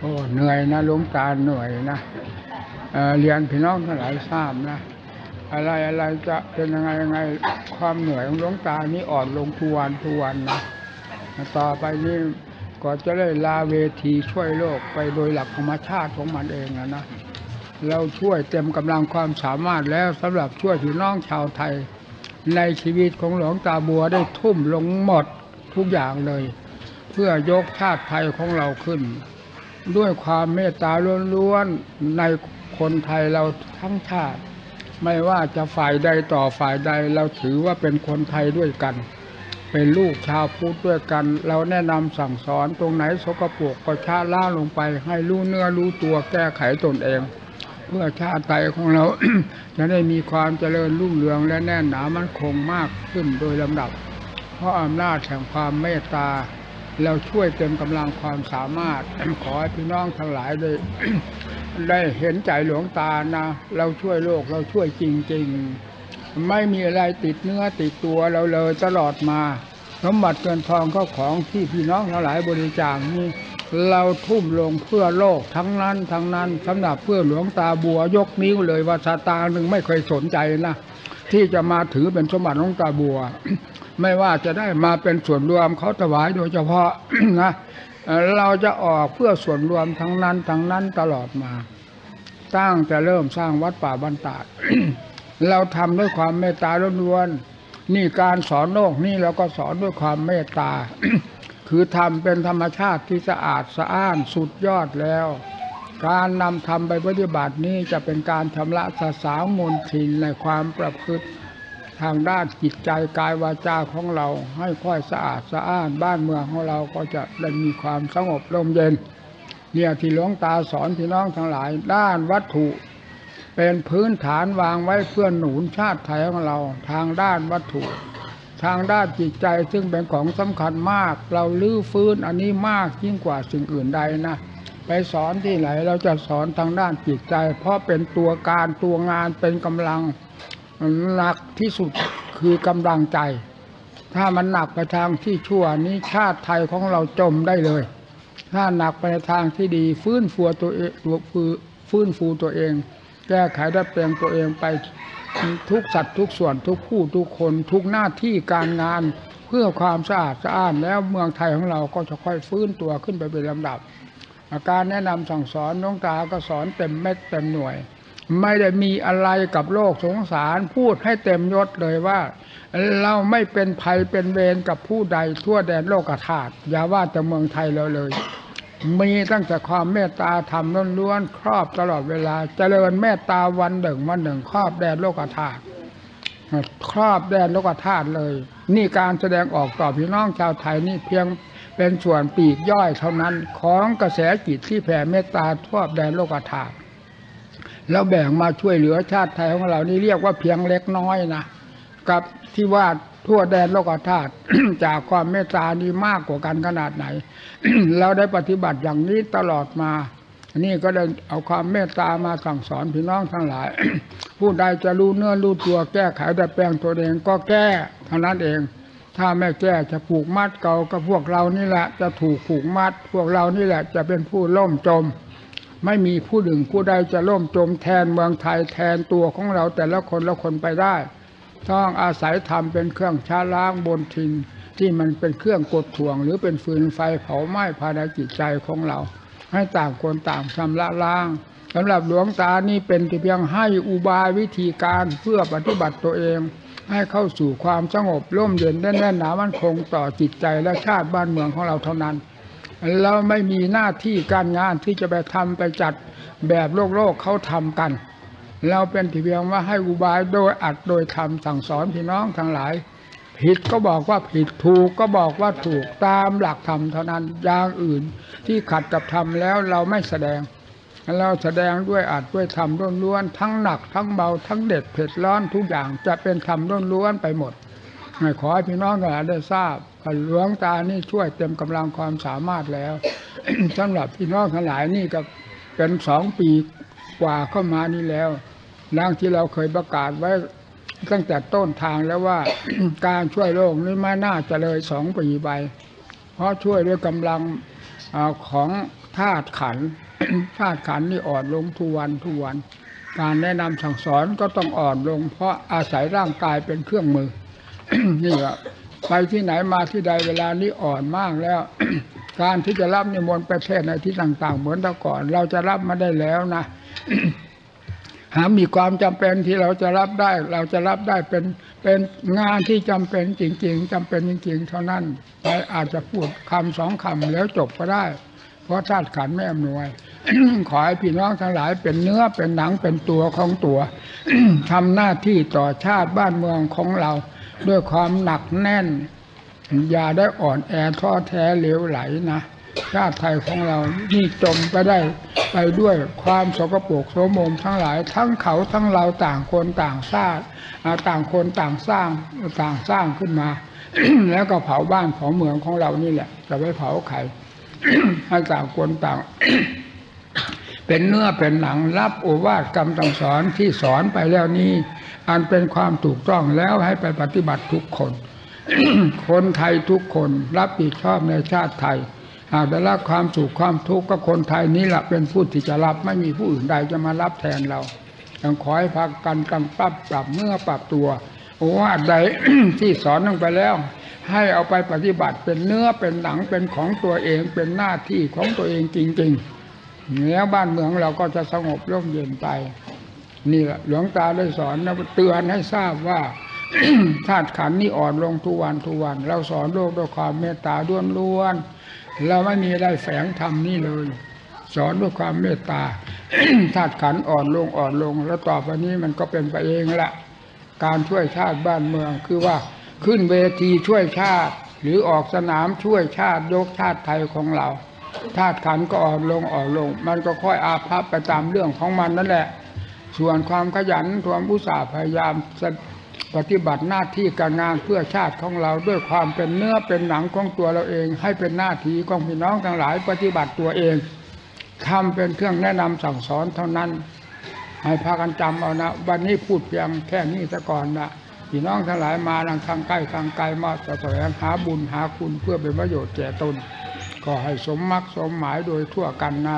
โอ้เหนื่อยนะหลวงตาเหนื่อยนะเรียนพี่น้องทั้งหลายทราบนะอะไรจะเป็นยังไงความเหนื่อยของหลวงตานี่อ่อนลงทุกวันนะต่อไปนี้ก็จะได้ลาเวทีช่วยโลกไปโดยหลักธรรมชาติของมันเองนะเราช่วยเต็มกำลังความสามารถแล้วสำหรับช่วยพี่น้องชาวไทยในชีวิตของหลวงตาบัวได้ทุ่มลงหมดทุกอย่างเลยเพื่อยกชาติไทยของเราขึ้นด้วยความเมตตาล้วนๆในคนไทยเราทั้งชาติไม่ว่าจะฝ่ายใดต่อฝ่ายใดเราถือว่าเป็นคนไทยด้วยกันเป็นลูกชาวพุทธด้วยกันเราแนะนำสั่งสอนตรงไหนสกปรกก็ชะล้างลงไปให้รู้เนื้อรู้ตัวแก้ไขตนเองเพื่อชาติไทยของเรา จะได้มีความเจริญรุ่งเรืองและแน่นหนามั่นคงมากขึ้นโดยลำดับเพราะอำนาจแห่งความเมตตาเราช่วยเต็มกำลังความสามารถ ขอให้พี่น้องทั้งหลายได้ ได้เห็นใจหลวงตานะเราช่วยโลกเราช่วยจริงๆไม่มีอะไรติดเนื้อติดตัวเราเลยตลอดมาสมบัติเงินทองก็ของที่พี่น้องทั้งหลายบริจาคนี่เราทุ่มลงเพื่อโลกทั้งนั้นสำหรับเพื่อหลวงตาบัวยกนิ้วเลยว่าสตางค์หนึ่งไม่เคยสนใจนะที่จะมาถือเป็นสมบัติหลวงตาบัว ไม่ว่าจะได้มาเป็นส่วนรวมเขาถวายโดยเฉพาะ นะเราจะออกเพื่อส่วนรวมทั้งนั้นตลอดมาตั้งแต่เริ่มสร้างวัดป่าบ้านตาด เราทำด้วยความเมตตาล้วนๆนี่การสอนโลกนี่เราก็สอนด้วยความเมตตา คือทำเป็นธรรมชาติที่สะอาดสะอ้านสุดยอดแล้วการนำธรรมไปปฏิบัตินี้จะเป็นการชำระสสางมลทินในความประพฤติทางด้านจิตใจกายวาจาของเราให้ค่อยสะอาดสะอ้านบ้านเมืองของเราก็จะได้มีความสงบร่มเย็นเนี่ยที่หลวงตาสอนพี่น้องทั้งหลายด้านวัตถุเป็นพื้นฐานวางไว้เพื่อหนุนชาติไทยของเราทางด้านวัตถุทางด้านจิตใจซึ่งเป็นของสำคัญมากเราลื้อฟื้นอันนี้มากยิ่งกว่าสิ่งอื่นใดนะไปสอนที่ไหนเราจะสอนทางด้านจิตใจเพราะเป็นตัวการตัวงานเป็นกำลังหนักที่สุดคือกำลังใจถ้ามันหนักไปทางที่ชั่วนี้ชาติไทยของเราจมได้เลยถ้าหนักไปในทางที่ดีฟื้นฟูตัวเองแก้ไขดัดแปลงตัวเองไปทุกสัตว์ทุกส่วนทุกผู้ทุกคนทุกหน้าที่การงานเพื่อความสะอาดสะอ้านแล้วเมืองไทยของเราก็จะค่อยฟื้นตัวขึ้นไปเป็นลำดับการแนะนำสั่งสอนน้องตาก็สอนเต็มเม็ดเต็มหน่วยไม่ได้มีอะไรกับโลกสงสารพูดให้เต็มยศเลยว่าเราไม่เป็นภัยเป็นเวรกับผู้ใดทั่วแดนโลกธาตุอย่าว่าแต่เมืองไทยเราเลยมีตั้งแต่ความเมตตาธรรมล้วนๆครอบตลอดเวลาเจริญเมตตาวันหนึ่งครอบแดนโลกธาตุครอบแดนโลกธาตุเลยนี่การแสดงออกต่อพี่น้องชาวไทยนี่เพียงเป็นส่วนปีกย่อยเท่านั้นของกระแสจิตที่แผ่เมตตาทั่วแดนโลกธาตุแล้วแบ่งมาช่วยเหลือชาติไทยของเรานี่เรียกว่าเพียงเล็กน้อยนะกับที่ว่าทั่วแดนโลกธาตุ จากความเมตตานี้มากกว่ากันขนาดไหน เราได้ปฏิบัติอย่างนี้ตลอดมานี่ก็ได้เอาความเมตตามาสั่งสอนพี่น้องทั้งหลาย ผู้ใดจะรู้เนื้อรู้ตัวแก้ไขดัดแปลงตัวเองก็แก้เท่านั้นเองถ้าไม่แก้จะผูกมัดเก่ากับพวกเรานี่แหละจะถูกผูกมัดพวกเรานี่แหละจะเป็นผู้ล่มจมไม่มีผู้หนึ่งผู้ใดจะล่มจมแทนเมืองไทยแทนตัวของเราแต่ละคนไปได้ต้องอาศัยธรรมเป็นเครื่องชะล้างบนทินที่มันเป็นเครื่องกดท่วงหรือเป็นฟืนไฟเผาไหม้ภายในจิตใจของเราให้ต่างคนต่างชำระล้างสำหรับหลวงตานี่เป็นเพียงให้อุบายวิธีการเพื่อปฏิบัติตัวเองให้เข้าสู่ความสงบร่มเย็นแน่นหนามั่นคงต่อจิตใจและชาติบ้านเมืองของเราเท่านั้นเราไม่มีหน้าที่การงานที่จะไปทำไปจัดแบบโลกเขาทำกันเราเป็นเพียงว่าให้อุบายโดยอัดโดยทำสั่งสอนพี่น้องทั้งหลายผิดก็บอกว่าผิดถูกก็บอกว่าถูกตามหลักธรรมเท่านั้นอย่างอื่นที่ขัดกับธรรมแล้วเราไม่แสดงเราแสดงด้วยอัดด้วยธรรมล้วนๆทั้งหนักทั้งเบาทั้งเด็ดเผ็ดร้อนทุกอย่างจะเป็นธรรมล้วนๆไปหมดขอให้พี่น้องทั้งหลายได้ทราบหลวงตานี่ช่วยเต็มกำลังความสามารถแล้ว สำหรับพี่น้องทั้งหลายนี่ก็เป็น2 ปีกว่าเข้ามานี่แล้วดังที่เราเคยประกาศไว้ตั้งแต่ต้นทางแล้วว่า การช่วยโลกนี้ไม่น่าจะเลย2 ปีไปเพราะช่วยด้วยกำลังของธาตุขันธ์ ธาตุขันธ์นี่อ่อนลงทุกวันทุกวันการแนะนำสั่งสอนก็ต้องอ่อนลงเพราะอาศัยร่างกายเป็นเครื่องมือ นี่แหละไปที่ไหนมาที่ใดเวลานี้อ่อนมากแล้ว การที่จะรับนิมนต์ไปเทศน์ในที่ต่างๆเหมือนแต่ก่อนเราจะรับมาได้แล้วนะ หามีความจำเป็นที่เราจะรับได้เราจะรับได้เป็นงานที่จำเป็นจริงๆจำเป็นจริงๆเท่านั้นไปอาจจะพูดคำสองคำแล้วจบก็ได้เพราะธาตุขันธ์ไม่อำนวย ขอให้พี่น้องทั้งหลายเป็นเนื้อเป็นหนังเป็นตัวของตัว ทำหน้าที่ต่อชาติบ้านเมืองของเราด้วยความหนักแน่นอย่าได้อ่อนแอท้อแท้เหลวไหลนะชาติไทยของเรานี่จมไปได้ไปด้วยความสกปรกโสมมทั้งหลายทั้งเขาทั้งเราต่างคนต่างสร้างต่างคนต่างสร้างขึ้นมา แล้วก็เผาบ้านเผาเมืองของเรานี่แหละจะไปเผาใคร ให้ต่างคนต่าง เป็นเนื้อเป็นหนังรับโอวาทคำสั่งสอนที่สอนไปแล้วนี้อันเป็นความถูกต้องแล้วให้ไปปฏิบัติทุกคน คนไทยทุกคนรับผิดชอบในชาติไทยหากได้รับความสุขความทุกข์ก็คนไทยนี้แหละเป็นผู้ที่จะรับไม่มีผู้อื่นใดจะมารับแทนเราต้องขอให้พากันกำปรับเมื่อปรับตัวโอวาทใด ที่สอนลงไปแล้วให้เอาไปปฏิบัติเป็นเนื้อเป็นหนังเป็นของตัวเองเป็นหน้าที่ของตัวเองจริงๆแล้วบ้านเมืองเราก็จะสงบร่มเย็นไปนี่แหละหลวงตาได้สอนนะเตือนให้ทราบว่า ธาตุขันธ์นี่อ่อนลงทุกวันทุกวันเราสอนโลกด้วยความเมตตาล้วนๆเราไม่มีอะไรแฝงธรรมนี่เลยสอนด้วยความเมตตา ธาตุขันธ์อ่อนลงแล้วต่อไปนี้มันก็เป็นไปเองละการช่วยชาติบ้านเมืองคือว่าขึ้นเวทีช่วยชาติหรือออกสนามช่วยชาติยกชาติไทยของเราธาตุขันธ์ก็อ่อนลงมันก็ค่อยอาภัพไปตามเรื่องของมันนั่นแหละส่วนความขยันความอุตสาห์พยายามปฏิบัติหน้าที่การงานเพื่อชาติของเราด้วยความเป็นเนื้อเป็นหนังของตัวเราเองให้เป็นหน้าที่ของพี่น้องทั้งหลายปฏิบัติตัวเองทำเป็นเครื่องแนะนำสั่งสอนเท่านั้นให้พากันจำเอานะวันนี้พูดเพียงแค่นี้ซะก่อนนะพี่น้องทั้งหลายมาทางใกล้ทางไกลมาแสวงหาบุญหาคุณเพื่อเป็นประโยชน์แก่ตนก็ให้สมมรรคสมหมายโดยทั่วกันนะ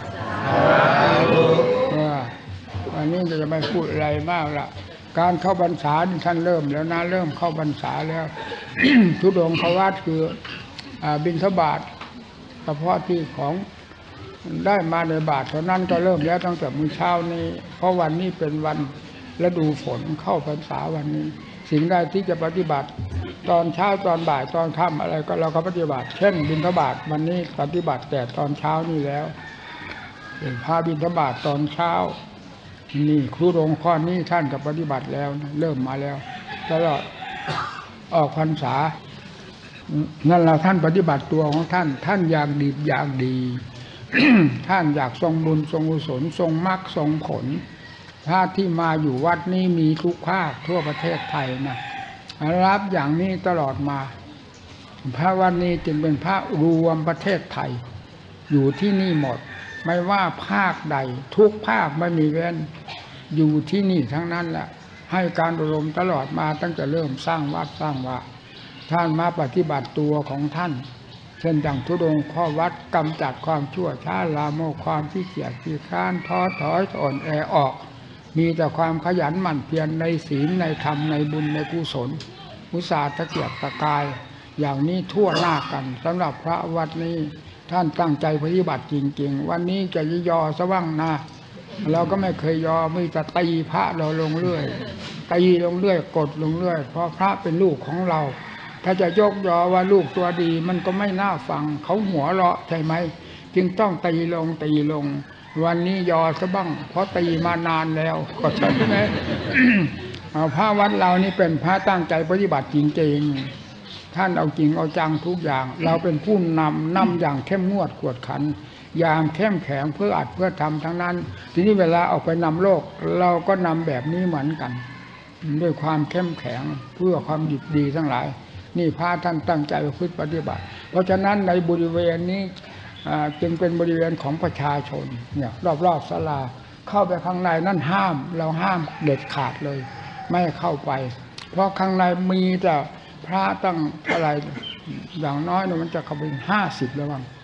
วันนี้จะไม่พูดอะไรมากละการเข้าพรรษาท่านเริ่มแล้วนะเริ่มเข้าพรรษาแล้ว ธุดงควัตคือบิณฑบาตเฉพาะที่ของได้มาในบาทเท่านั้นก็เริ่มแล้วตั้งแต่มื้อเช้านี้เพราะวันนี้เป็นวันฤดูฝนเข้าพรรษาวันนี้สิ่งใดที่จะปฏิบัติตอนเช้าตอนบ่ายตอนค่ำอะไรก็เราก็ปฏิบัติเช่นบิณฑบาตวันนี้ปฏิบัติแต่ตอนเช้านี่แล้วเป็นพาบิณฑบาตตอนเช้านี่ครูโรงข้อนี้ท่านก็ปฏิบัติแล้วเริ่มมาแล้วตลอดออกพรรษานั่นเราท่านปฏิบัติตัวของท่านอยากดีอยากดี ท่านอยากทรงบุญทรงกุศลทรงมรรคทรงผลพระที่มาอยู่วัดนี้มีทุกภาคทั่วประเทศไทยนะรับอย่างนี้ตลอดมาพระวันนี้จึงเป็นพระรวมประเทศไทยอยู่ที่นี่หมดไม่ว่าภาคใดทุกภาคไม่มีเว้นอยู่ที่นี่ทั้งนั้นแหละให้การอบรมตลอดมาตั้งแต่เริ่มสร้างวัดสร้างว่าท่านมาปฏิบัติตัวของท่านเช่นดังธุดงค์ข้อวัดกำจัดความชั่วช้าลามกความขี้เกียจขี้คร้านท้อถอยอ่อนแอออกมีแต่ความขยันหมั่นเพียรในศีลในธรรมในบุญในกุศลมุสาตะเกียรตะกายอย่างนี้ทั่วหน้ากันสำหรับพระวัดนี้ท่านตั้งใจปฏิบัติจริงๆวันนี้จะยอสว่างนะเราก็ไม่เคยยอมีแต่ตีพระเราลงเรื่อยตีลงเรื่อยกดลงเรื่อยเพราะพระเป็นลูกของเราถ้าจะยกยอว่าลูกตัวดีมันก็ไม่น่าฟังเขาหัวเราะใช่ไหมจึงต้องตีลงวันนี้ยอซะบ้างเพราะตีมานานแล้วก็ใช่ไหม พระวัดเรานี่เป็นพระตั้งใจปฏิบัติจริงๆท่านเอาจริงเอาจังทุกอย่างเราเป็นผู้นำอย่างเข้มงวดกวดขันอย่างเข้มแข็งเพื่ออัดเพื่อทำทั้งนั้นทีนี้เวลาออกไปนำโลกเราก็นำแบบนี้เหมือนกันด้วยความเข้มแข็งเพื่อความดีดีทั้งหลายนี่พระท่านตั้งใจประพฤติปฏิบัติเพราะฉะนั้นในบริเวณนี้จึงเป็นบริเวณของประชาชนเนี่ยรอบๆศาลาเข้าไปข้างในนั่นห้ามเราห้ามเด็ดขาดเลยไม่เข้าไปเพราะข้างในมีแต่พระตั้งอะไรอย่างน้อยมันจะเข้าไป50แล้วบ้าง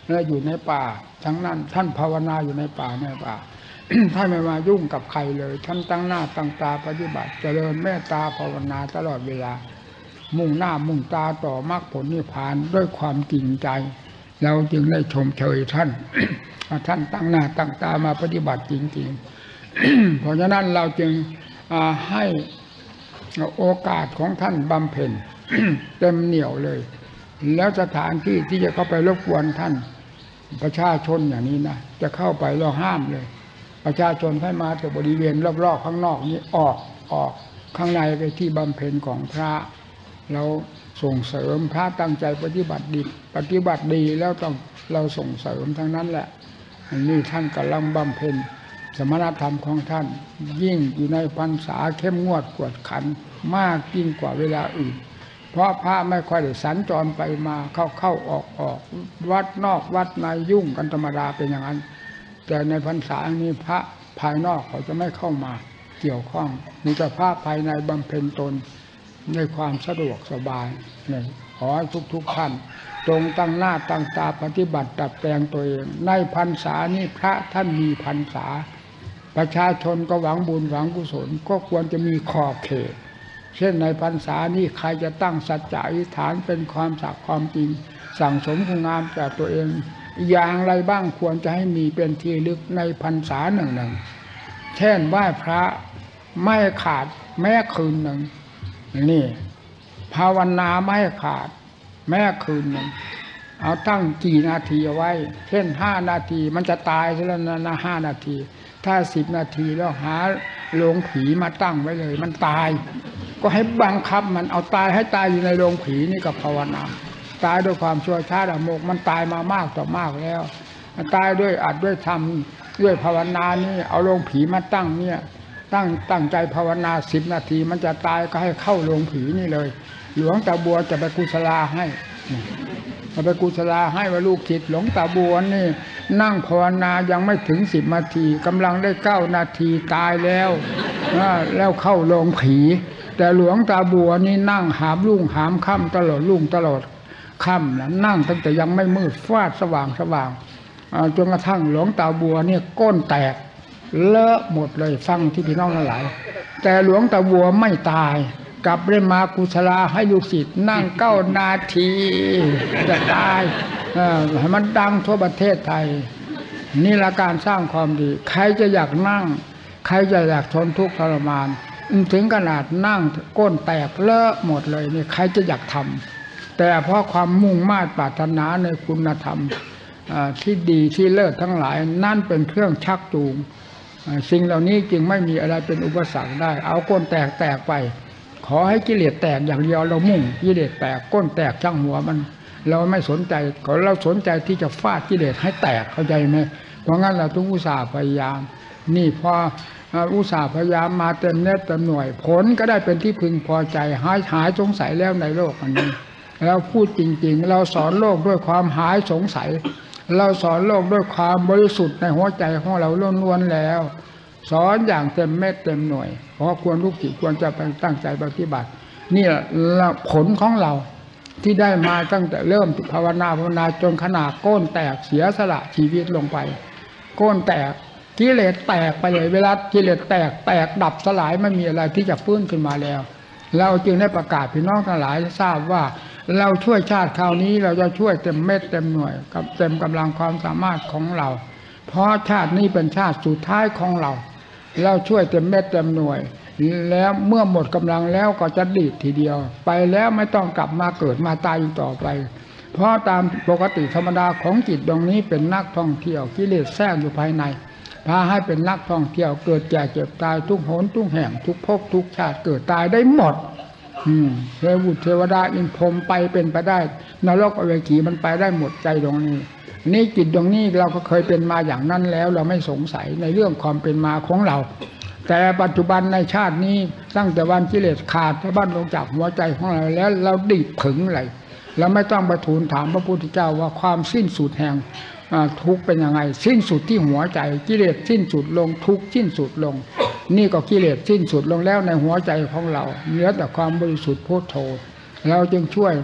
และอยู่ในป่าทั้งนั้นท่านภาวนาอยู่ในป่าท่านไม่มายุ่งกับใครเลยท่านตั้งหน้าตั้งตาปฏิบัติเจริญเมตตาภาวนาตลอดเวลามุ่งหน้ามุ่งตาต่อมรรคผลนิพพานด้วยความจริงใจเราจึงได้ชมเชยท่าน ท่านตั้งหน้าตั้งตามาปฏิบัติจริงๆ เพราะฉะนั้นเราจึงให้โอกาสของท่านบำเพ็ญ เต็มเหนี่ยวเลยแล้วสถานที่ที่จะเข้าไปรบกวนท่านประชาชนอย่างนี้นะจะเข้าไปเราห้ามเลยประชาชนให้มาแต่บริเวณรอบๆข้างนอกนี้ออกข้างในไปที่บำเพ็ญของพระเราส่งเสริมพระตั้งใจปฏิบัติดีแล้วต้องเราส่งเสริมทั้งนั้นแหละนี่ท่านกำลังบำเพ็ญสมณธรรมของท่านยิ่งอยู่ในพรรษาเข้มงวดกวดขันมากยิ่งกว่าเวลาอื่นเพราะพระไม่ค่อยได้สัญจรไปมาเข้าออกวัดนอกวัดในยุ่งกันธรรมดาเป็นอย่างนั้นแต่ในพรรษานี้พระภายนอกเขาจะไม่เข้ามาเกี่ยวข้องมีแต่พระภายในบำเพ็ญตนในความสะดวกสบายเนี่ยขอให้ทุกท่านจงตั้งหน้าตั้งตาปฏิบัติดัดแปลงตัวเองในพรรษานี้พระท่านมีพรรษาประชาชนก็หวังบุญหวังกุศลก็ควรจะมีขอบเขตเช่นในพรรษานี้ใครจะตั้งสัจจะอธิษฐานเป็นความสักความจริงสั่งสมคุณงามแก่ตัวเองอย่างไรบ้างควรจะให้มีเป็นที่ลึกในพรรษาหนึ่งเช่นไหว้พระไม่ขาดแม้คืนหนึ่งนี่ภาวนาไม่ขาดแม้คืนหนึ่งเอาตั้งกี่นาทีเอาไว้เช่น5 นาทีมันจะตายแล้วนะ5 นาทีถ้า10 นาทีแล้วหาโรงผีมาตั้งไว้เลยมันตายก็ให้บังคับมันเอาตายให้ตายอยู่ในโรงผีนี่กับภาวนาตายด้วยความชั่วช้าดำมกมันตายมามากต่อมากแล้วตายด้วยอัดด้วยธรรมด้วยภาวนานี่เอาโรงผีมาตั้งเนี่ยตั้งใจภาวนา10 นาทีมันจะตายก็ให้เข้าโรงผีนี่เลยหลวงตาบัวจะไปกุศลาให้ไปกุศลาให้ว่าลูกศิษย์หลวงตาบัวนี่นั่งภาวนายังไม่ถึง10 นาทีกำลังได้9 นาทีตายแล้วเข้าโรงผีแต่หลวงตาบัวนี่นั่งหามรุ่งหามค่ำตลอดรุ่งตลอดค่ำนะนั่งตั้งแต่ยังไม่มืดฟาดสว่างจนกระทั่งหลวงตาบัวเนี่ยก้นแตกเลอะหมดเลยฟังที่พี่น้องทั้งหลายแต่หลวงตาบัวไม่ตายกลับได้มากุศลาให้ลูกศิษย์นั่ง9 นาทีจะตายให้มันดังทั่วประเทศไทยนี่ละการสร้างความดีใครจะอยากนั่งใครจะอยากทนทุกข์ทรมานถึงขนาดนั่งก้นแตกเลอะหมดเลยนี่ใครจะอยากทำแต่เพราะความมุ่งมา่ปรารถนาในคุณธรรมที่ดีที่เลิศทั้งหลายนั่นเป็นเครื่องชักจูงสิ่งเหล่านี้จึงไม่มีอะไรเป็นอุปสรรคได้เอาก้นแตกไปขอให้กิเลสแตกอย่างเดียวเรามุ่งกิเลสแตกก้นแตกช่างหัวมันเราไม่สนใจเราสนใจที่จะฟาดกิเลสให้แตกเข้าใจไหมเพราะงั้นเราต้องอุตส่าห์พยายามนี่พออุตส่าห์พยายามมาเต็มเน็ตเต็มหน่วยผลก็ได้เป็นที่พึงพอใจหายสงสัยแล้วในโลกอันนี้เราพูดจริงๆเราสอนโลกด้วยความหายสงสัยเราสอนโลกด้วยความบริสุทธิ์ในหัวใจของเราล้วนๆแล้วสอนอย่างเต็มเม็ดเต็มหน่วยเพราะควรลูกศิษย์ควรจะตั้งใจปฏิบัตินี่แหละผลของเราที่ได้มาตั้งแต่เริ่มภาวนาจนขนาดก้นแตกเสียสละชีวิตลงไปก้นแตกกิเลสแตกไปเลยเวลากิเลสแตกดับสลายไม่มีอะไรที่จะฟื้นขึ้นมาแล้วเราจึงได้ประกาศพี่น้องทั้งหลายทราบว่าเราช่วยชาติคราวนี้เราจะช่วยเต็มเม็ดเต็มหน่วยกับเต็มกำลังความสามารถของเราเพราะชาตินี้เป็นชาติสุดท้ายของเราช่วยเต็มเม็ดเต็มหน่วยแล้วเมื่อหมดกำลังแล้วก็จะดีดทีเดียวไปแล้วไม่ต้องกลับมาเกิดมาตายอีกต่อไปเพราะตามปกติธรรมดาของจิตดวงนี้เป็นนักท่องเที่ยวกิเลสแทรกอยู่ภายในพาให้เป็นนักท่องเที่ยวเกิดแก่เจ็บตายทุกหนทุกแห่งทุกภพทุกชาติเกิดตายได้หมดเทวดาอินพรหมไปเป็นไปได้นรกอเวจีมันไปได้หมดใจดวงนี้นี่จิตดวงนี้เราก็เคยเป็นมาอย่างนั้นแล้วเราไม่สงสัยในเรื่องความเป็นมาของเราแต่ปัจจุบันในชาตินี้ตั้งแต่วันกิเลสขาดสะบั้นลงจากหัวใจของเราแล้วเราดีดถึงอะไรเราไม่ต้องไปทูลถามพระพุทธเจ้าว่าความสิ้นสุดแห่งทุกข์เป็นยังไงสิ้นสุดที่หัวใจกิเลสสิ้นสุดลงทุกข์สิ้นสุดลงนี่ก็กิเลสสิ้นสุดลงแล้วในหัวใจของเราเหลือแต่ความบริสุทธิ์พุทโธเราจึงช่วย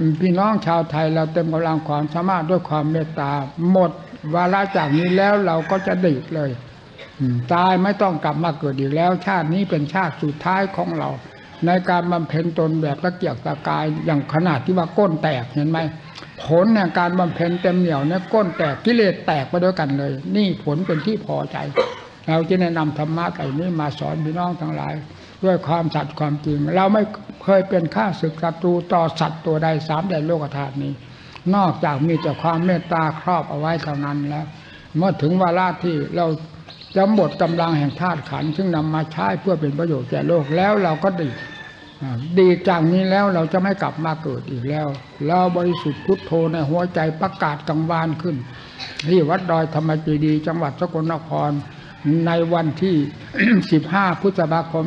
พี่น้องชาวไทยเราเต็มกำลังความสามารถด้วยความเมตตาหมดวาระจากนี้แล้วเราก็จะดีดเลยตายไม่ต้องกลับมาเกิดอีกแล้วชาตินี้เป็นชาติสุดท้ายของเราในการบำเพ็ญตนแบบตะเกียกตะกายอย่างขนาดที่ว่าก้นแตกเห็นไหมผลในการบำเพ็ญเต็มเหนี่ยวเนี่ยก้นแตกกิเลสแตกไปด้วยกันเลยนี่ผลเป็นที่พอใจเราจะแนะนำธรรมะไอ้นี้มาสอนพี่น้องทั้งหลายด้วยความสัตย์ความจริงเราไม่เคยเป็นข้าศึกศัตรูต่อสัตว์ตัวใดสามแดนโลกธาตุนี้นอกจากมีแต่ความเมตตาครอบเอาไว้เท่านั้นแล้วเมื่อถึงวาระที่เราจะหมดกำลังแห่งธาตุขันธ์ซึ่งนำมาใช้เพื่อเป็นประโยชน์แก่โลกแล้วเราก็ดีจากนี้แล้วเราจะไม่กลับมาเกิดอีกแล้วเราบริสุทธิ์พุทโธในหัวใจประกาศกังวานขึ้นที่วัดดอยธรรมเจดีย์จังหวัดสกลนครในวันที่ 15 พฤษภาคม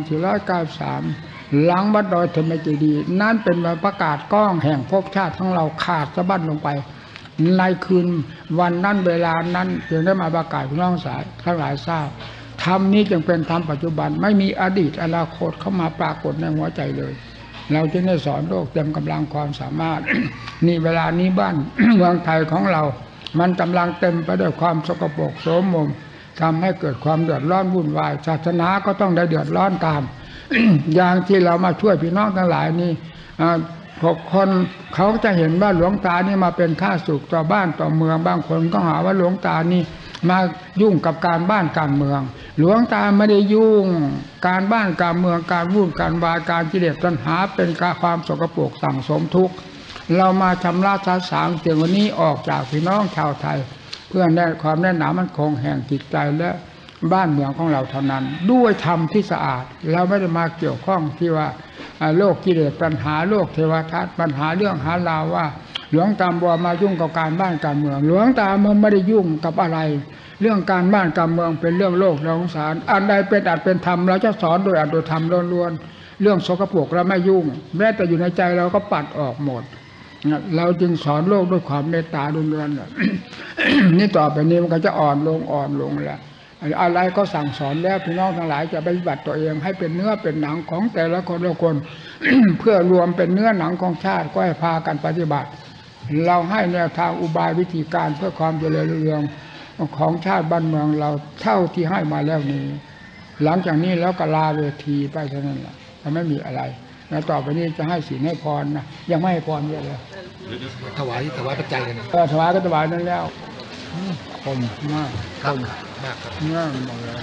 2493 หลังวัดดอยธรรมเจดีย์นั่นเป็นวันประกาศก้องแห่งภพชาติของเราขาดสะบั้นลงไปในคืนวันนั้นเวลานั้นจึงได้มาประกาศพี่น้องสายทั้งหลายทราบธรรมนี้จึงเป็นธรรมปัจจุบันไม่มีอดีตอนาคตเข้ามาปรากฏในหัวใจเลยเราจึงได้สอนโลกเต็มกำลังความสามารถ นี่เวลานี้บ้าน เมืองไทยของเรามันกำลังเต็มไปด้วยความสกปรกโสมมทำให้เกิดความเดือดร้อนวุ่นวายศาสนาก็ต้องได้เดือดร้อนตาม อย่างที่เรามาช่วยพี่น้องทั้งหลายนี่6 คนเขาจะเห็นว่าหลวงตานี่มาเป็นข้าศึกต่อบ้านต่อเมืองบางคนก็หาว่าหลวงตานี่มายุ่งกับการบ้านการเมืองหลวงตาไม่ได้ยุ่งการบ้านการเมืองการวุ่นการวายการกิเลสตัณหาเป็นความสกปรกสั่งสมทุกข์เรามาชำระสาสางเสียงวันนี้ออกจากพี่น้องชาวไทยเพื่อได้ความแน่นหนามั่นคงแห่งจิตใจและบ้านเมืองของเราเท่านั้นด้วยธรรมที่สะอาดเราไม่ได้มาเกี่ยวข้องที่ว่าโลกกิเลสปัญหาโลกเทวทัศน์ปัญหาเรื่องหาราวว่าหลวงตาบัวมายุ่งกับการบ้านการเมืองหลวงตามันไม่ได้ยุ่งกับอะไรเรื่องการบ้านการเมืองเป็นเรื่องโลกเราสงสารอันใดเป็นอัดเป็นธรรมเราจะสอนโดยอัดโดยธรรมล้วนๆเรื่องสกปรกเราไม่ยุ่งแม้แต่อยู่ในใจเราก็ปัดออกหมดเราจึงสอนโลกด้วยความเมตตาล้วนๆ นี่ต่อไปนี้มันก็จะอ่อนลงแล้วอะไรก็สั่งสอนแล้วพี่น้องทั้งหลายจะปฏิบัติตัวเองให้เป็นเนื้อเป็นหนังของแต่ละคนละคน เพื่อรวมเป็นเนื้อหนังของชาติก็ให้พากันปฏิบัติเราให้แนวทางอุบายวิธีการเพื่อความเจริญรุ่งเรืองของชาติบ้านเมืองเราเท่าที่ให้มาแล้วนี้หลังจากนี้แล้วก็ลาเวทีไปเท่านั้นแหละไม่มีอะไรแล้วต่อไปนี้จะให้ศีลให้พรนะยังไม่ให้พรเยอะเลยถวายปัจจัยกันถวายก็ถวายนั่นแล้วคมมากคมมากครับมากหมดเลย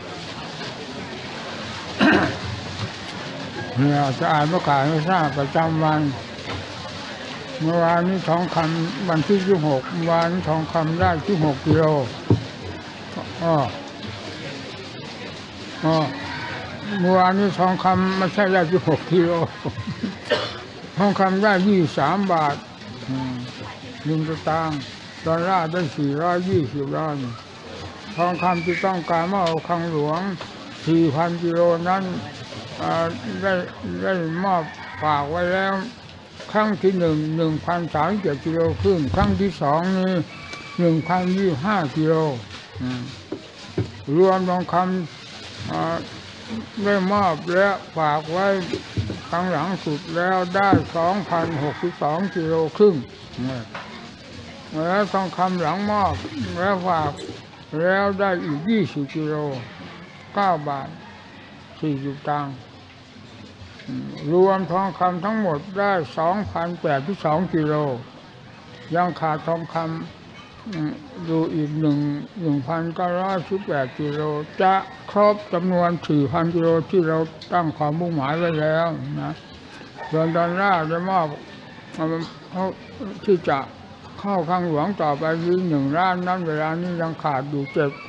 เนี่ยจะอ่านประกาศให้ทราบประจำวันเมื่อวานนี้ทองคำวันที่26วันทองคำได้16 กิโลเมื่อวานนี้ทองคำไม่ใช่ได้16 กิโลทองคำได้23 บาท1 สตางค์ดอลลาร์ได้420 ล้านทองคำที่ต้องการมาเอาคลังหลวง 4,000 กิโลนั้นได้มอบฝากไว้แล้วครั้งที่1,037 กิโลครึ่งครั้งที่2นี้1,025 กิโลรวมทองคำได้มอบและฝากไว้ครั้งหลังสุดแล้วได้ 2,062 กิโลครึ่งแล้วทองคำหลังมอบแล้วฝากแล้วได้อีก20 กิโล9 บาท40 ตังค์รวมทองคำทั้งหมดได้ 2,082 กิโลยังขาดทองคำอยู่อีก1,918 กิโลจะครบจำนวน 4,000 กิโลที่เราตั้งความมุ่งหมายไว้แล้วนะส่วนดอลลาร์จะมอบที่จะเข้าคลังหลวงต่อไปอีก1 ล้านนั้นเวลานี้ยังขาดอยู่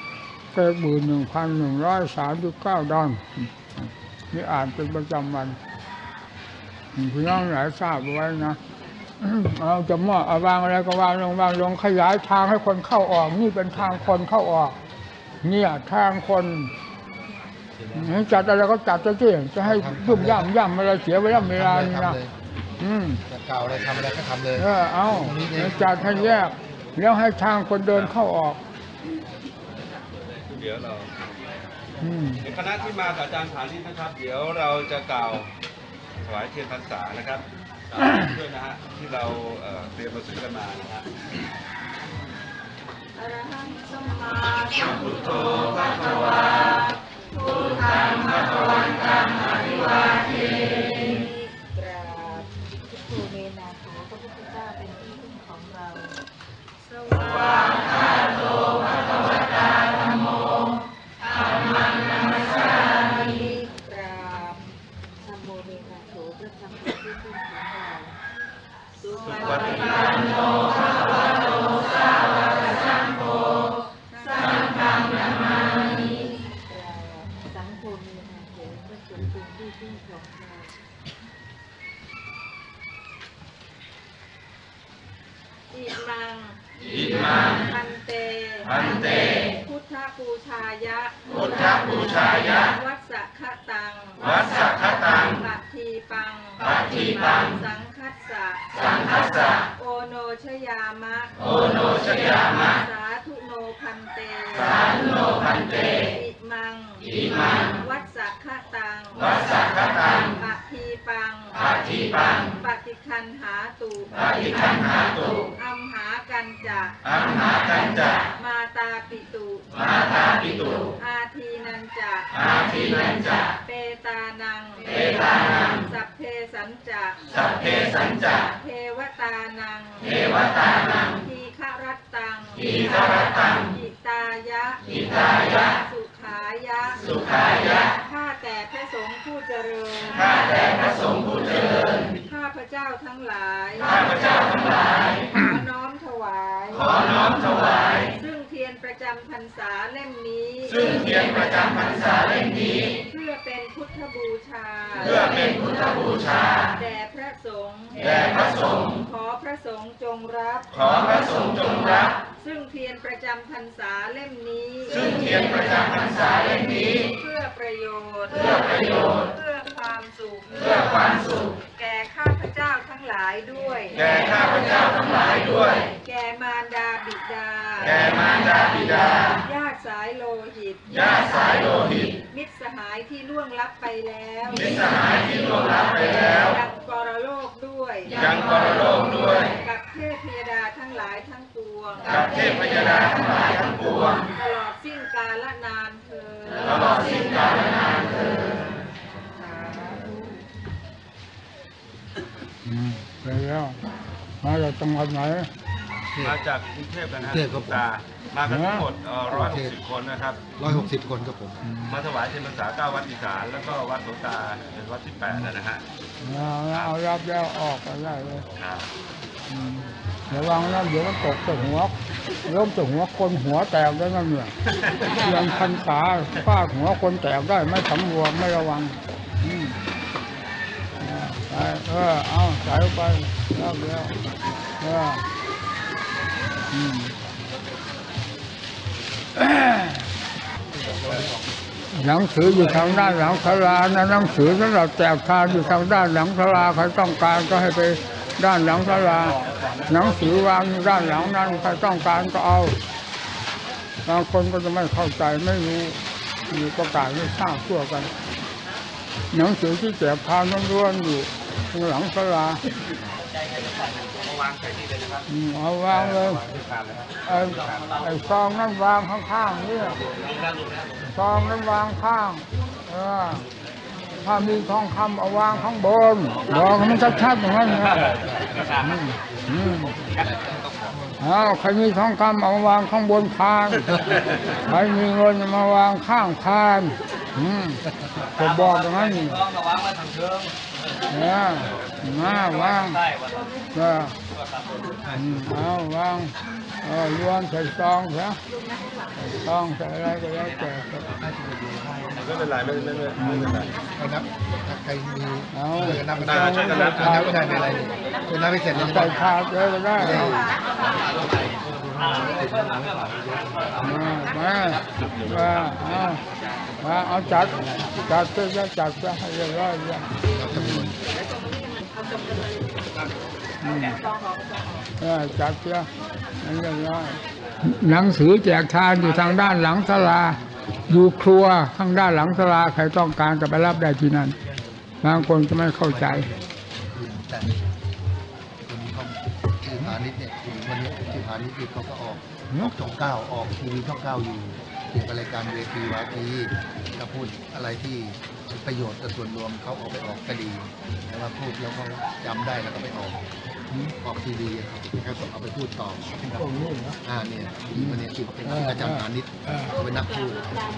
71,139 ดอลลาร์นี่อ่านเป็นประจำวันพี่น้องหลายทราบไว้นะเราจะมอบวางอะไรก็วางลงขยายทางให้คนเข้าออกนี่เป็นทางคนเข้าออกเนี่ยทางคนจัดอะไรก็จัดจะจะให้ยุ่งย่ำอะไรเสียเวลานี่นะจะกล่าวอะไรทำอะไรก็ทำเลยเอาจัดให้แยกแล้วให้ทางคนเดินเข้าออกเดี๋ยวเราคณะที่มากับอาจารย์ฐานิชนะครับเดี๋ยวเราจะกล่าวถวายเทียนพรรษานะครับด้วยนะฮะที่เราเตรียมมาซื้อกันมานะฮะอรหังสัมมาสัมพุทโธภะคะวาพุทธังภะคะวันตังอภิวาเทกราบพุทโธเมนาโถพระพุทธเจ้าเป็นที่พึ่งของเราสวากขาโตภะคะวตาธัมโมธัมมังนัมสสามิกราบธัมโมเมนาโถพระธรรมเป็นที่พึ่งของเราสุปฏิปันโนภะคะวะโตสาวกสังโฆสังฆังนามามิสังโฆมีนาโถพระสงฆ์เป็นที่พึ่งของเราอิมังพันเตพุทธบูชายะวัสสะคะตังปะทีปังสังคัสสะโอโนชยามะสาธุโนพันเตอิมังวัสสะคะตังปะทีปังปฏิคันหาตุอัมหากันจะมาตาปิตุอาทีนันจะเปตานังสัพเพสัญจะเทวตานังทีฆรัตตังอิตายะสุขายะข้าแต่พระสงฆ์ผู้เจริญข้าพระเจ้าทั้งหลายขอน้อมถวายซึ่งเทียนประจำพรรษาเล่มนี้เพื่อเป็นพุทธบูชาแด่พระสงฆ์ขอพระสงฆ์จงรับซึ่งเทียนประจำพรรษาเล่มนี้เพื่อประโยชน์เพื่อความสุขแก่ข้าพเจ้าทั้งหลายด้วยแก่มารดาบิดาญาติสายโลหิตมิตรสหายที่ล่วงลับไปแล้วยังปรโลกด้วยกับเทพพยดาทั้งหลายทั้งปวงตลอดสิ้นกาลนานเถิดไปแล้วมาจากจังหวัดไหนมาจากกรุงเทพกันนะฮะตามากันทั้งหมด160 คนนะครับ 160 คนครับผมมาถวายเทียนพรรษา9 วัดอีสานแล้วก็วัดหลวงตาเป็นวัดที่8นะฮะเอารับแล้วออกก็ได้เลยครับระวังนะเดี๋ยวมันตกจากหัวล้มจากหัวคนหัวแตกได้นั่นเนี่ยยังพรรษาฟาดหัวคนแตกได้ไม่สำรวมไม่ระวังไปเอาใส่ไปรับแล้วหนังสืออยู่ทางด้านหลังศาลานะหนังสือสำหรับแจกทานอยู่ทางด้านหลังศาลาใครต้องการก็ให้ไปด้านหลังศาลาหนังสือวางอยู่ด้านหลังนั้นใครต้องการก็เอาบางคนก็จะไม่เข้าใจไม่รู้มีประกาศไม่ทราบทั่วกันหนังสือที่แจกทานล้วนๆอยู่ทางหลังศาลาเอาวางเลยไอ้ซองนั้นวางข้างๆนี่ซองนั้นวางข้างถ้ามีทองคำเอาวางข้างบนบอกมันชัดๆอย่างนั้นนะใครมีทองคำเอาวางข้างบนคานใครมีเงินมาวางข้างคานก็บอกอย่างนั้นมาวางเอาวางล้วนใส่ซองใช่ซองใส่อะไรก็แล้วแต่ไม่เป็นไรไม่เป็นไรนับใครมีนับไม่ได้ไม่อะไรเป็นนับไม่เสร็จเลยใส่ขาดเลยก็ได้มาเอาจัดเพื่อจัดเพื่อให้เรียบร้อยจัดเพื่อให้เรียบร้อยหนังสือแจกทานอยู่ทางด้านหลังศาลาอยู่ครัวทางด้านหลังศาลาใครต้องการก็ไปรับได้ที่นั่นบางคนจะไม่เข้าใจาณิชย์เขาก็ออกช่องเก้าออกทีวีช่องเก้าอยู่เกี่ยวกับรายการเวทีวาทีถ้าพูดอะไรที่เป็นประโยชน์ต่อส่วนรวมเขาเอาไปออกก็ดีแต่ว่าพูดแล้วเขาจำได้แล้วก็ไปออกทีวีครับเขาเอาไปพูดต่อเนี่ยวันนี้คือเป็นอาจารย์พาณิชย์เขาเป็นนักพูด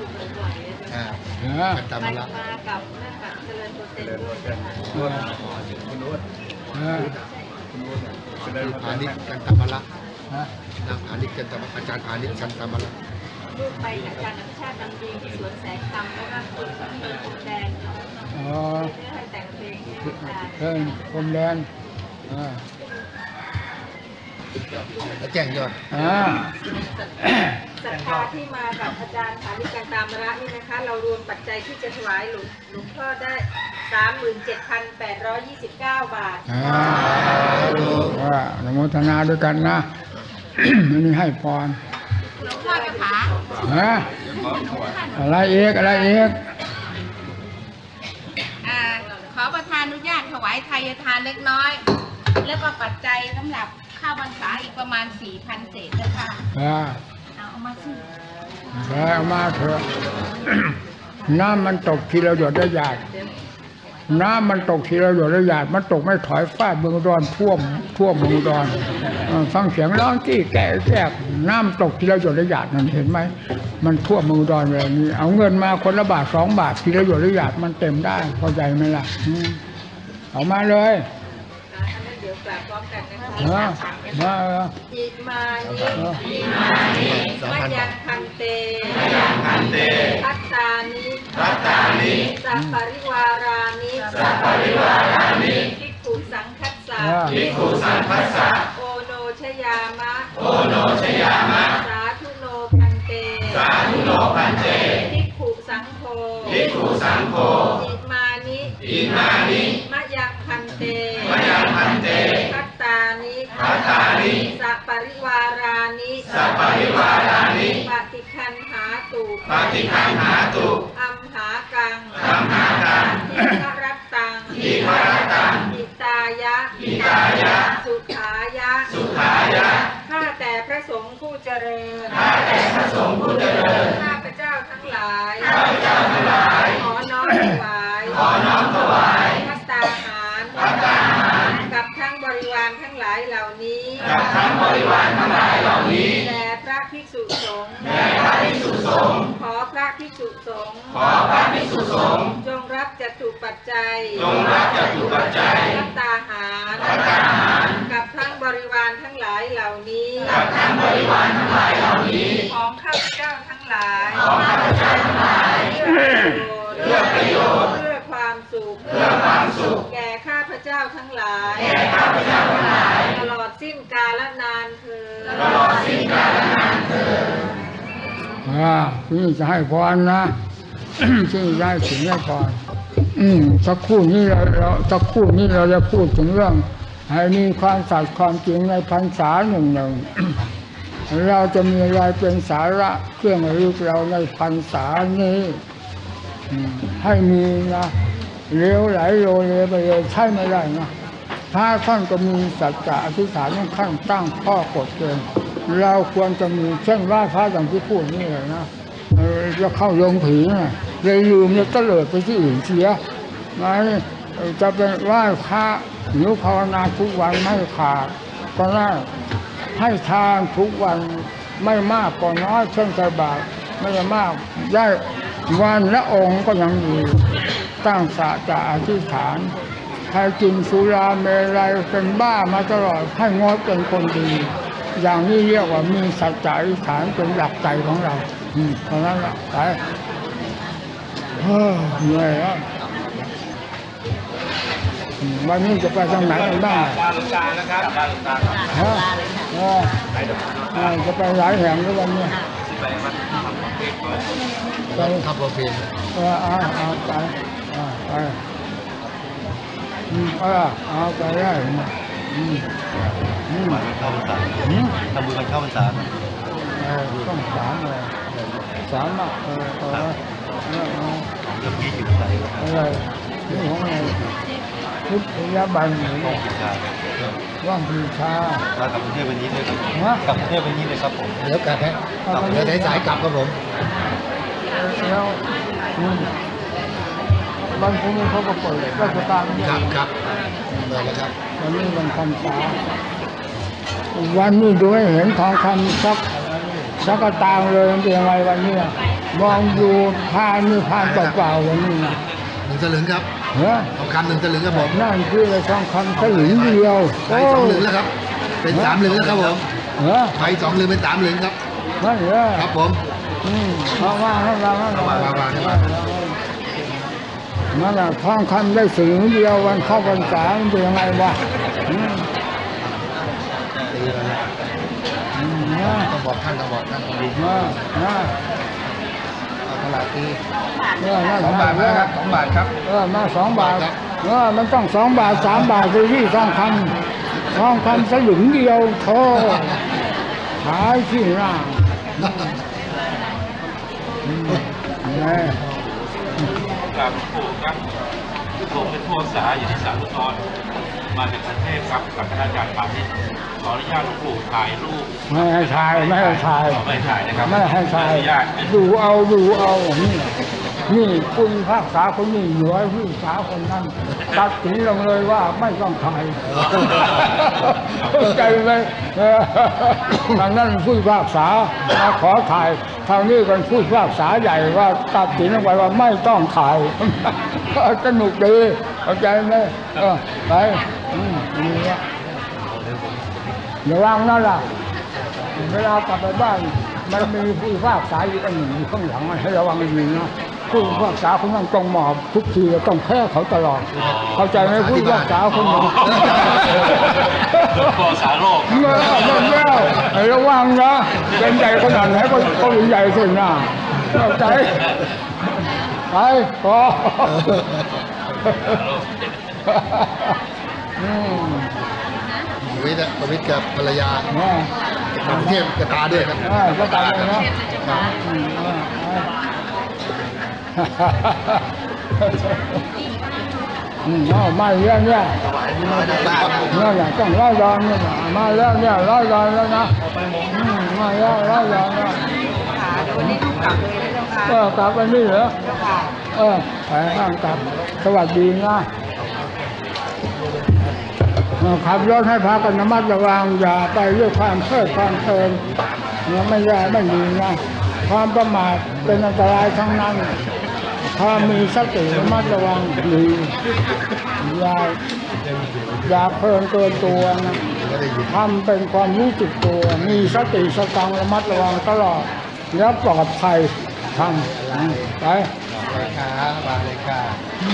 กันตามละมากับนั่นกับเจริญโปรเซนด้วยนะคะพาณิชย์กันตามละนางพาณิชย์กันตามอาจารย์พาณิชย์กันตามละลูกไปกับอาจารย์อภิชาตินำดีที่สวนแสงธรรมแล้วก็คุณมีคุณแดงให้แต่งเพลงให้อาจารย์เพิ่นพรมแดนแล้วแจ้งยอดศรัทธาที่มากับอาจารย์ฐานิกันตามระนี่นะคะ เรารวมปัจจัยที่จะถวายหลวงพ่อได้ 37,829 บาทว่าอนุโมทนาด้วยกันนะ อันนี้ให้พรหลวงพ่อเจ้าขาอะไรเอกอะไรเอกขอประทานอนุญาตถวายไทยทานเล็กน้อย แล้วก็ปัจจัยสำหรับข้าวพรรษาอีกประมาณ 4,000 เศษเจ้าค่ะเอามาสิเอามาเถอะ น้ำมันตกทีละหยดละหยาดน้ำมันตกทีละหยดละหยาดมันตกไม่ถอยฟาดเมืองดอนท่วมเมืองดอนฟังเสียงร้องที่แก่แก่น้ำตกทีละหยดละหยาดนั่นเห็นไหมมันท่วมเมืองดอนแบบนี้เอาเงินมาคนละบาท2 บาททีละหยดละหยาดมันเต็มได้พอใจไหมล่ะเอามาเลยเดี๋ยวกลับพร้อมกันนะคะอิมานิมะยังคันเตพัตตานิสัพปริวารานิภิกขุสังคัสสะโอโนชยามะสาธุโนพันเตภิกขุสังโฆอิมานิมะยังคันเตพัตตานิสัพปริวารานิปฏิคันหาตุอัมหากังทิฆรัตตังอิตายะสุขายะข้าแต่พระสงฆ์ผู้เจริญข้าพเจ้าทั้งหลายขอน้อมถวายภัตตาหารกับทั้งบริวารทั้งหลายเหล่านี้แด่พระภิกษุสงฆ์ขอพระภิกษุสงฆ์จงรับจตุปัจจัยภัตตาหารกับทั้งบริวารทั้งหลายเหล่านี้ของข้าพเจ้าทั้งหลายเพื่อประโยชน์เพื่อความสุขแก่ข้าพเจ้าทั้งหลายตลอดสิ้นกาลนานเถิดที่จะให้พรนะ ที่ได้ถึงให้พรสักครู่นี้เราจะพูดถึงเรื่องให้มีความสัตย์ความจริงในพรรษาหนึ่ง เราจะมีอะไรเป็นสาระเครื่องระลึกเราในพรรษานี้ให้มีนะเลี้ยวไหลโลเลไปเลยใช่ไม่ได้นะถ้าท่านก็มีสัจจะอธิษฐานต้องขั้นตั้งข้อกฎเกณฑ์เราควรจะมีเช่นว่าพระอย่างที่พูดนี่เลยนะจะเข้าโรงผีนะเลยลืมแล้วก็เลิดไปที่อื่นเสียไม่จะเป็นไหว้พระหรือภาวนาทุกวันไม่ขาดก็ได้ให้ทานทุกวันไม่มากก็น้อยเช่นใส่บาตรไม่มากได้วันละองค์ก็ยังดีตั้งสัจจะอธิษฐานใครกินสุราเมรัยเป็นบ้ามาตลอดให้งดเป็นคนดีอย่างนี้เรียกว่ามีสัจจะอธิษฐานเป็นหลักใจของเราเพราะนั้นไปเหนื่อยแล้ววันนี้จะไปทางไหนกันบ้างจะไปหลายแห่งด้วยวันนี้ไปขับรถเพลงไปไปได้เข้าพรรษาทำบุญกันเข้าพรรษาต้อง3เลย3อ่ะเรื่องที่อยู่ใส่อะไรนี่ของอะไรพุทธยบัณฑิตต้องกิจการว่างปีชาแล้วกลับกรุงเทพวันนี้เลยครับฮะกลับกรุงเทพวันนี้เลยครับผมเดี๋ยวกลับฮะเดี๋ยวสายกลับครับผมแล้วบางคนเขาก็เปิดราชการเนี่ยครับเปิดแล้วครับวันนี้วันพรรษาวันนี้ดูให้เห็นทองคำสักตางเลยมันเป็นยังไงวันนี้มองดูผ้านี่ผ้าเปล่าๆวันนี้นะ 1 สลึงครับเฮ้ยทองคำ1 สลึงครับผมนั่นคืออะไรทองคำสลึงเดียวไป2 สลึงแล้วครับ เป็น3 สลึงแล้วครับผมเฮ้ยไป2 สลึงเป็น3 สลึงครับนั่นเหรอครับผมเอาว่าให้เราวางนั่นแหละทองคำได้สลึงเดียววันเข้าพรรษามันเป็นยังไงวะตีไปแล้วนะต้องบอกท่านต้องบอกท่านต้องดีนะนะเอาตลาดตีนั่น 2 บาทนะครับ2 บาทครับมา2 บาทมันต้อง2 บาท3 บาทคือที่ทองคำสลึงเดียวโธ่ขายที่หน้านี่กราบหลวงปู่ครับผมเป็นผู้อาสาอยู่ที่ศาลอุทธรณ์มาจากกรุงเทพครับกับคณะอาจารย์ปานิชขออนุญาตหลวงปู่ถ่ายรูปไม่ให้ถ่ายไม่ให้ถ่ายไม่ถ่ายนะครับไม่ให้ถ่ายอนุญาตดูเอานี่คุณภาคษาคนนี้อยู่ไอ้ผู้ษาคนนั้นตัดสินลงเลยว่าไม่ต้องถ่ายเข้าใจไหมทางนั้นผู้ภาคษามาขอถ่ายทางนี้กันผู้ภาคษาใหญ่ว่าตัดสินลงไปว่าไม่ต้องถ่ายสนุกดีเข้าใจไหมไปนี่เนี่ยระวังนั่นล่ะเวลากลับไปบ้านมันมีผู้พิพากษาอยู่อันหนึ่งอยู่ข้างหลังให้ระวังดีนะผู้พิพากษาคนนั้นต้องหมอบทุกทีต้องแพ้เขาตลอดเข้าใจไหมผู้พิพากษาคนนั้นผู้อาสาโลกเมื่อระวังนะเป็นใหญ่ขนาดไหนก็ใหญ่สุดนะเข้าใจไปพอประวิตรกับภรรยาเนี่ยกรุงเทพกระตาด้วยครับก็ตามเลยนะมาเรื่องเนี่ยเนี่ยต้องร้อยยอนเนี่ยมาแล้วเนี่ยร้อยยอนแล้วนะมาแล้วร้อยยอนแล้วกลับไปนี่เหรอไปข้างกลับสวัสดีนะขับรถให้พากันระมัดระวังอย่าไปด้วยความเพลิดความเพลินเนี่ยไม่ได้ไม่ดีนะความประมาทเป็นอันตรายทั้งนั้นถ้ามีสติระมัดระวังดีอย่าเพลินเกินตัวนะทำเป็นความรู้สึกตัวมีสติสตังระมัดระวังตลอดแล้วปลอดภัยทำไปเลยค่ะบาเลยค่ะ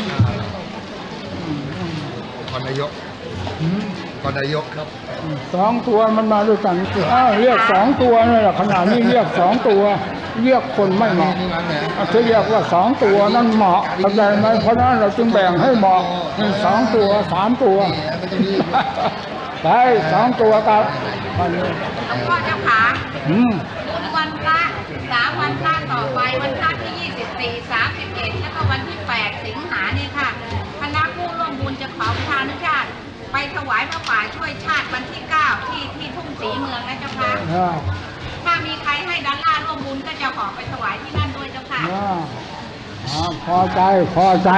ก่อนนายกครับ 2 ตัวมันมาด้วยกันเรียก2 ตัวนี่แหละขนาดนี้เรียก2 ตัวเรียกคนไม่เหมาะจะเรียกว่า2 ตัวนั่นเหมาะเข้าใจไหมเพราะนั้นเราจึงแบ่งให้เหมาะ2 ตัว3 ตัวไป2 ตัวครับวันนี้หลวงพ่อเจ้าขา嗯บุญวันพระ3 วันพระต่อไปวันพระที่24 31แล้วก็วันที่8 สิงหาเนี่ยค่ะคณะผู้ร่วมบุญจะขอประทานอนุญาตไปถวายพระป่าช่วยชาติวันที่9ที่ทุ่งศรีเมืองนะเจ้าค่ะถ้ามีใครให้ดอลลาร์ร่วมบุญก็จะขอไปถวายที่นั่นด้วยเจ้าค่ะพอใจไป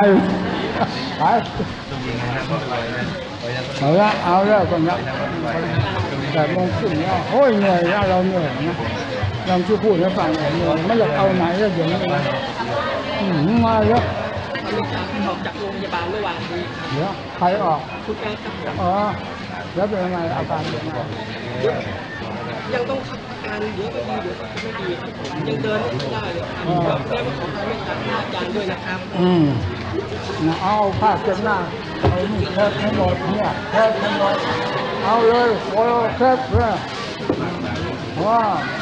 เอาแล้วคนละแต่มองขึ้นเนี่ยโอ้ยเหนื่อยนะเราเหนื่อยนะยังที่พูดให้ฟังเหนื่อยไม่อยากเอาไหนแล้วอย่างนี้มาแล้วออกจากโรงพยาบาลเมื่อวานนี้เดี๋ยวใครออกคุณแม่ครับแล้วเป็นยังไงอาการเป็นยังไงยังต้องขับอาการเดี๋ยวก็ดีเดี๋ยวก็ไม่ดีครับผมยังเดินไม่ได้เลยครับแม่ขอให้ทางอาจารย์ด้วยนะครับเอาผ้าเช็ดหน้าเอานี่แคบให้หมดเนี่ยแคบให้หมดเอาเลยโอ้แคบเลยว่า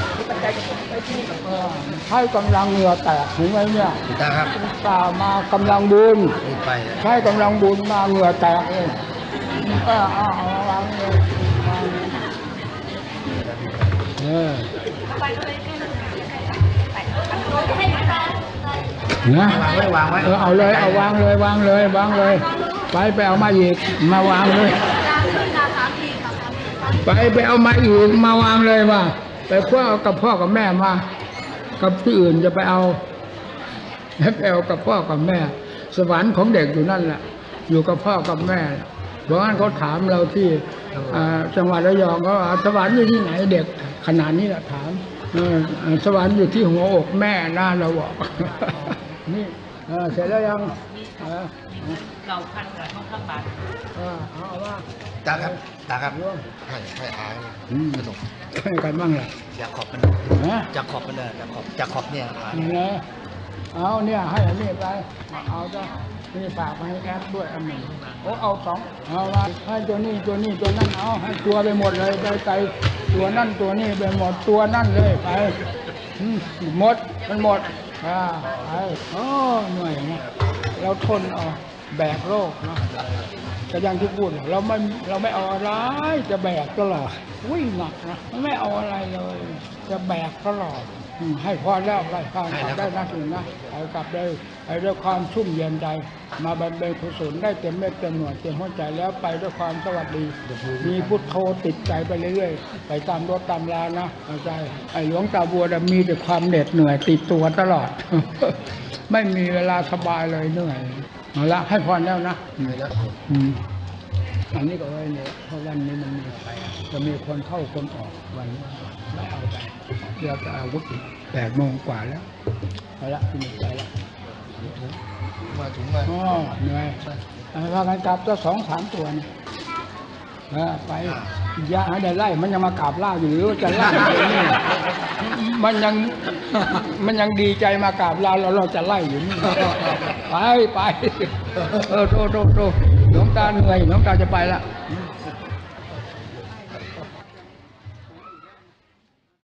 ให้กำลังเหงื่อแตกถึงไหมเนี่ยครับตามากำลังบุญใช้กำลังบุญมาเหงื่อแตกเลยเอาวางเลยนะวางไว้เอาเลยเอาวางเลยไปเอามาอีกมาวางเลยไปเอามาอีกมาวางเลยว่าไปคว้ากับพ่อกับแม่มากับที่อื่นจะไปเอากับพ่อกับแม่สวรรค์ของเด็กอยู่นั่นแหละอยู่กับพ่อกับแม่เพราะงั้นเขาถามเราที่จังหวัดระยองเขาสวรรค์อยู่ที่ไหนเด็กขนาดนี้แหละถามสวรรค์อยู่ที่หัวอกแม่น่าเราบอกนี่เสร็จแล้วยังเราพันกับห้องข้าวปลาเอาว่าตาครับให้อาสนุกให้กันบ้างล่ะอยากขอบมันจะขอบมันเลยจะขอบเนี่ยนี่นะเอาเนี่ยให้อันนี้ไปเอาจ้ะนี่ฝากมาให้แอปด้วยอันหนึ่งเอาสองเอามาให้ตัวนี้ตัวนั้นเอาให้ตัวไปหมดเลยไปใจตัวนั่นตัวนี้ไปหมดตัวนั่นเลยไปหมดมันหมดไปโอ้เหนื่อยนะเราทนเอาแบกโลกเนาะแต่อย่างที่พูดเราไม่เอาอะไรจะแบกตลอดวิ่งหนักนะไม่เอาอะไรเลยจะแบกตลอดให้พอแล้วไล่พานได้นะถึงนะเอากลับได้ด้วยความชุ่มเย็นใจมาบำเพ็ญกุศลได้เต็มเม็ดเต็มหน่วยเต็มหัวใจแล้วไปด้วยความสวัสดีมีพุทโธติดใจไปเรื่อยๆไปตามรถตามลานะเอาใจหลวงตาบัวมีแต่ความเหน็ดเหนื่อยติดตัวตลอดไม่มีเวลาสบายเลยเหนื่อยเอาละให้พรแล้วนะอันนี้ก็ไว้เนี่ยเพราะวันนี้มันมีจะมีคนเข้าคนออกวันนี้ไม่เอาไปเราจะอาวุธ8 โมงกว่าแล้วเอาละที่นี่ไปละมาถึงมาเหนื่อยพากันกลับก็2-3 ตัวเนี่ยไปยาได้ไล่มันยังมากราบล่าอยู่หรือจะไล่มันยังดีใจมากราบล่าเราจะไล่อยู่นี่ไปโตหลวงตาเหนื่อยหลวงตาจะไปละ